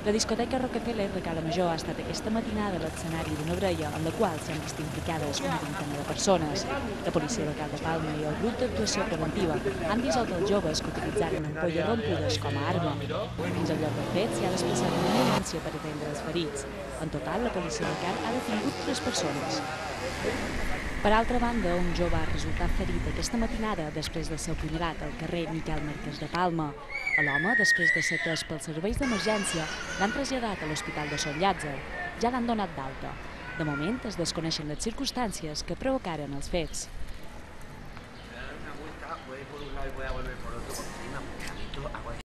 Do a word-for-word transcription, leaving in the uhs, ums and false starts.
La discoteca Rockefeller de Cala Major ha estat aquesta matinada l'escenari d'una brella en la qual s'han vist implicades una vintena de persones. La policia local de Palma i el grup d'actuació preventiva han dissolt els joves que utilitzaren ampolles rompudes com a arma. Fins al lloc del fet s'hi ha desplaçat una ambulància per atendre els ferits. En total, la policia local ha detingut tres persones. Per altra banda, un jove ha resultat ferit aquesta matinada després de ser apunyalat al carrer Miquel Marquès de Palma. A l'home, després de ser atès pels serveis d'emergència, l'han traslladat a l'Hospital de Sant Llàtzer. Ja l'han donat d'alta. De moment, es desconeixen les circumstàncies que provocaren els fets.